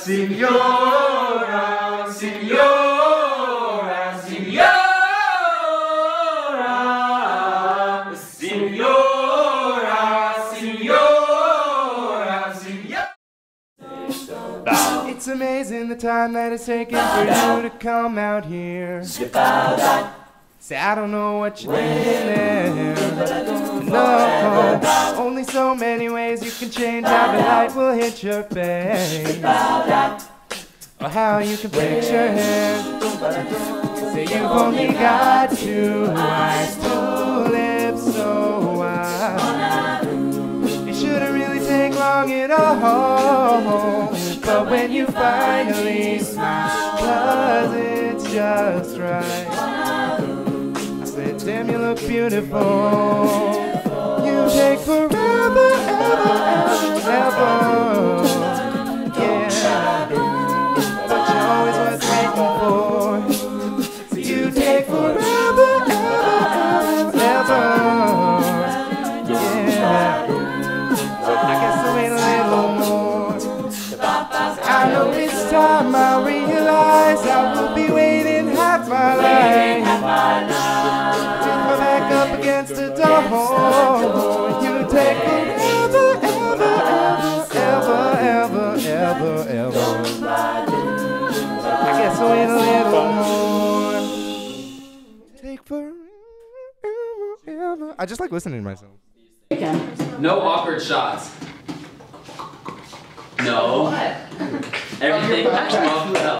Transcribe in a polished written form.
Signora, signora, signora, signora, signora, signora. It's amazing the time that it's taken for you to come out here. Say, I don't know what you're thinking there. No, only so many ways you can change how the light will hit your face. Or how you can fix your hair. Say, you've only got 2 eyes, 2 lips, so wide. It shouldn't really take long at all. But when you finally smile, 'cause it's just right. I said, damn, you look beautiful. You take forever, ever, ever, ever. Yeah, but you're always worth waiting for. So you take forever, ever, ever, ever. Yeah, I guess I'll wait a little more. I know this time I realize I will be waiting half my life. With my back up against the door. You take forever, ever, ever, ever, ever, ever. I guess I'll wait a little more. Take forever. I just like listening to myself. No awkward shots. No. Everything. Well,